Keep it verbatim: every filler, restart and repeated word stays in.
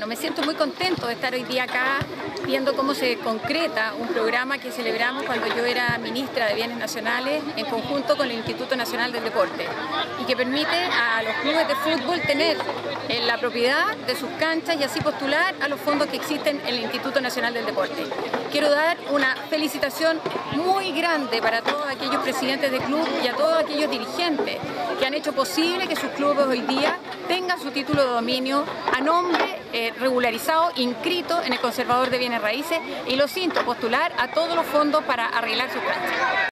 Me siento muy contento de estar hoy día acá viendo cómo se concreta un programa que celebramos cuando yo era ministra de Bienes Nacionales en conjunto con el Instituto Nacional del Deporte y que permite a los clubes de fútbol tener la propiedad de sus canchas y así postular a los fondos que existen en el Instituto Nacional del Deporte. Quiero dar una felicitación muy grande para todos aquellos presidentes de club y a todos aquellos dirigentes que han hecho posible que sus clubes hoy día tengan su título de dominio a nombre eh, regularizado, inscrito en el Conservador de Bienes Raíces y los insto a postular a todos los fondos para arreglar sus canchas.